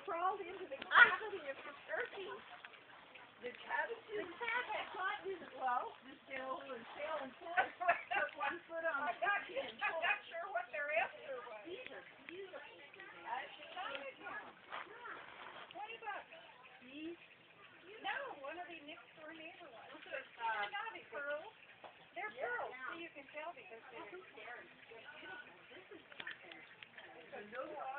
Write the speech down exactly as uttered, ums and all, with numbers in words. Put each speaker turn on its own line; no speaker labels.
crawled into the cavity of the turkey.
The cat,
The cat had got his, well, his tail and tail and foot, put one foot on the turkey and
I'm not sure what their answer was.
these are beautiful.
I should not have known. Twenty bucks.
These,
You know, one of the next door neighbor ones.
look at,
They're
uh,
not even pearls. They're
Yeah,
pearls,
yeah.
so you can tell because
oh,
they're
who cares? They're beautiful. This is something.
a no